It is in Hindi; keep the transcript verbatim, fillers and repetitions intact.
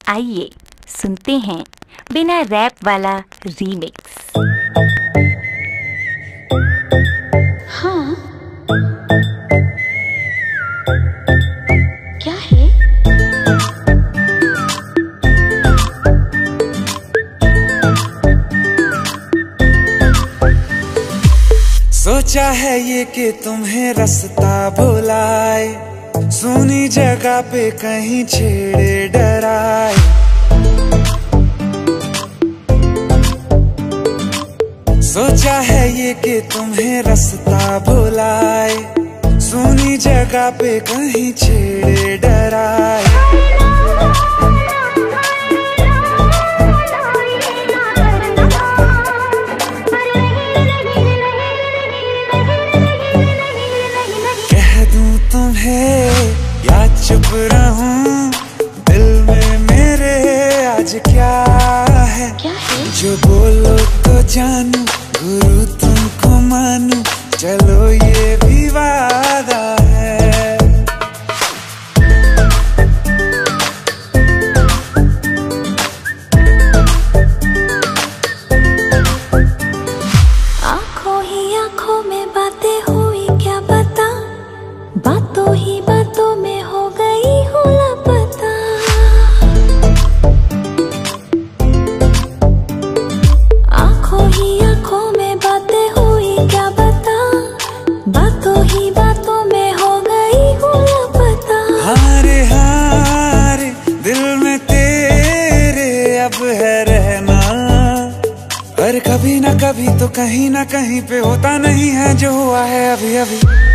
आइए सुनते हैं बिना रैप वाला रीमिक्स। हाँ, क्या है? सोचा है ये कि तुम्हें रास्ता भुलाए, सुनी जगह पे कहीं छेड़े डराए। सोचा है ये कि तुम्हें रास्ता भुलाए, सुनी जगह पे कहीं छेड़े डराए। या चुप रहूं, दिल में मेरे आज क्या है? क्या है? जो बोलो तो जानू, गुरु तुमको मानू, चलो ये भी वादा है। आंखों ही आंखों में बातें हुई, क्या बता, बातों ही बातों में हो गई हूँ लापता। आंखों ही आंखों में बातें हुई, क्या बता, बातों ही बातों में हो गई हूँ लापता। हारे हारे दिल में तेरे अब है रहना, पर कभी ना कभी तो कहीं ना कहीं पे होता नहीं है जो हुआ है अभी अभी।